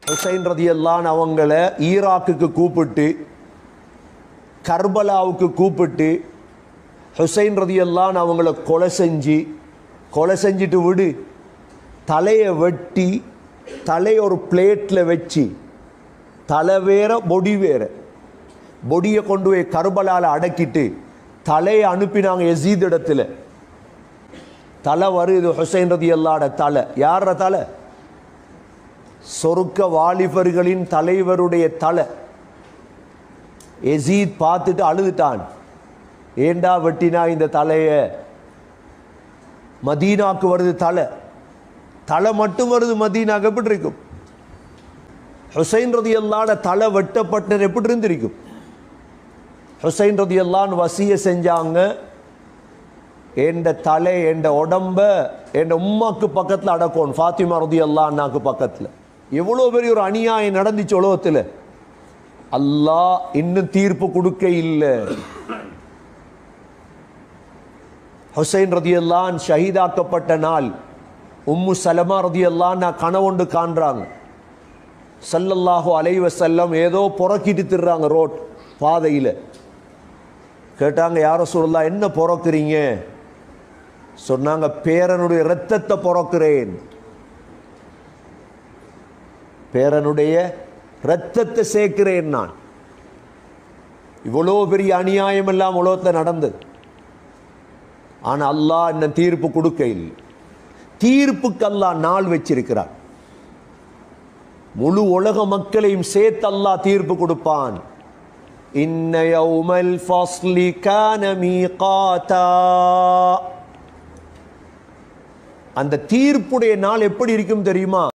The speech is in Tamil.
ஹுசைன் ரதியல்லான் அவங்கள ஈராக்குக்கு கூப்பிட்டு கர்பலாவுக்கு கூப்பிட்டு ஹுசைன் ரதியல்லான் அவங்கள கொலை செஞ்சிட்டு விடு, தலையை வெட்டி தலையை ஒரு பிளேட்டில் வச்சு, தலை வேற பொடி வேற, பொடியை கொண்டு போய் கர்பலாவில் அடக்கிட்டு தலையை அனுப்பினாங்க யசீத் இடத்துல. தலை வருது ஹுசைன் ரதியல்லாட தலை. யார தலை? சொருக்க வாலிபர்களின் தலைவருடைய தலை. யசீத் பார்த்துட்டு அழுதுட்டான். ஏண்டா வெட்டினா இந்த தலைய? மதீனாக்கு வருது தலை, தலை மட்டும் வருது மதீனாக்கு, எப்படி இருக்கும்? ஹுசைன் ரதியல்லாட தலை வெட்டப்பட்டது எப்படி இருந்திருக்கும்? ஹுசைன் ரதியல்லான் வசிய செஞ்சாங்க, என்ற தலை என்ற உடம்ப என் உம்மாக்கு பக்கத்தில் அடக்கணும், ஃபாத்திமா ரதியல்லான்னாக்கு பக்கத்தில். எவ்வளோ பெரிய ஒரு அநியாயம் நடந்துச்சு உலகத்தில். அல்லாஹ் இன்னும் தீர்ப்பு கொடுக்க இல்லை. ஹுசைன் ரதியல்லான் ஷஹீதாக்கப்பட்ட நாள் உம்மு சலமா ரதியல்லான் கனவுண்டு காண்றாங்க. ஸல்லல்லாஹு அலைஹி வஸல்லம் ஏதோ புறக்கிட்டு திர்றாங்க ரோட் பாதையில். கேட்டாங்க, யா ரசூலுல்லாஹ் என்ன புறக்குறீங்க? சொன்னாங்க, பேரனுடைய இரத்தத்தை புறக்கிறேன், பேரனுடைய இரத்தத்தை சேர்க்கிறேன் நான். இவ்வளோ பெரிய அநியாயம் எல்லாம் உலகத்தில் நடந்தது. ஆனால் அல்லாஹ் இன்னும் தீர்ப்பு கொடுக்க இல்லை. தீர்ப்புக்கு அல்லாஹ் நாள் வச்சிருக்கிறார். முழு உலக மக்களையும் சேர்த்து அல்லாஹ் தீர்ப்பு கொடுப்பான். இன்ன யௌமல் ஃபஸ்லி கான மீகாதா. அந்த தீர்ப்புடைய நாள் எப்படி இருக்கும் தெரியுமா?